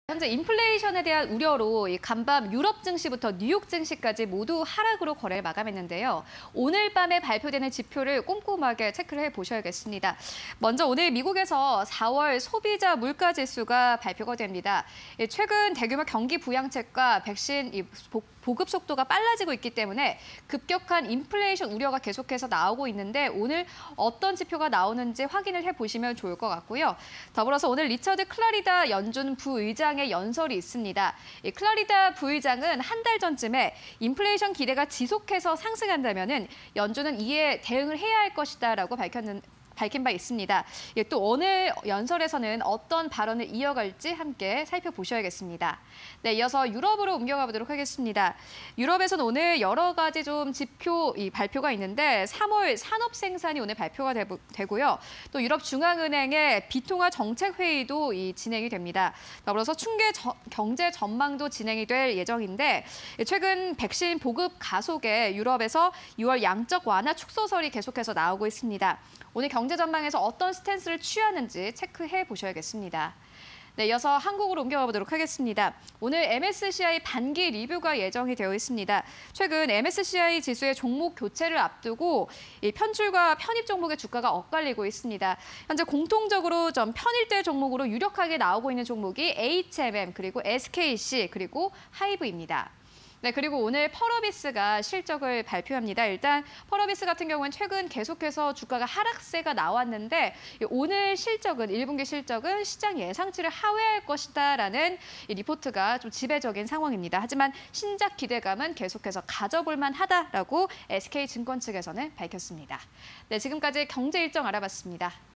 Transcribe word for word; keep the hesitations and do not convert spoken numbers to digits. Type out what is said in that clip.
현재 인플레이션에 대한 우려로 이 간밤 유럽 증시부터 뉴욕 증시까지 모두 하락으로 거래를 마감했는데요. 오늘 밤에 발표되는 지표를 꼼꼼하게 체크를 해보셔야겠습니다. 먼저 오늘 미국에서 사월 소비자 물가 지수가 발표가 됩니다. 최근 대규모 경기 부양책과 백신 보급 속도가 빨라지고 있기 때문에 급격한 인플레이션 우려가 계속해서 나오고 있는데 오늘 어떤 지표가 나오는지 확인을 해보시면 좋을 것 같고요. 더불어서 오늘 리처드 클라리다 연준 부의장의 연설이 있습니다. 이 클라리다 부의장은 한 달 전쯤에 인플레이션 기대가 지속해서 상승한다면은 연준은 이에 대응을 해야 할 것이다라고 밝혔는. 밝힌 바 있습니다. 예, 또 오늘 연설에서는 어떤 발언을 이어갈지 함께 살펴보셔야겠습니다. 네, 이어서 유럽으로 옮겨가 보도록 하겠습니다. 유럽에서는 오늘 여러 가지 좀 지표 이 발표가 있는데 삼월 산업 생산이 오늘 발표가 되고, 되고요. 또 유럽 중앙은행의 비통화 정책 회의도 이 진행이 됩니다. 더불어서 충계 저, 경제 전망도 진행이 될 예정인데 최근 백신 보급 가속에 유럽에서 유월 양적 완화 축소설이 계속해서 나오고 있습니다. 오늘 경제 전망에서 어떤 스탠스를 취하는지 체크해 보셔야겠습니다. 네, 이어서 한국으로 옮겨가 보도록 하겠습니다. 오늘 엠에스시아이 반기 리뷰가 예정이 되어 있습니다. 최근 엠에스시아이 지수의 종목 교체를 앞두고 이 편출과 편입 종목의 주가가 엇갈리고 있습니다. 현재 공통적으로 좀 편일대 종목으로 유력하게 나오고 있는 종목이 에이치엠엠, 그리고 에스케이씨, 그리고 하이브입니다. 네, 그리고 오늘 펄어비스가 실적을 발표합니다. 일단 펄어비스 같은 경우는 최근 계속해서 주가가 하락세가 나왔는데 오늘 실적은 일 분기 실적은 시장 예상치를 하회할 것이다라는 리포트가 좀 지배적인 상황입니다. 하지만 신작 기대감은 계속해서 가져볼 만하다라고 에스케이증권 측에서는 밝혔습니다. 네, 지금까지 경제 일정 알아봤습니다.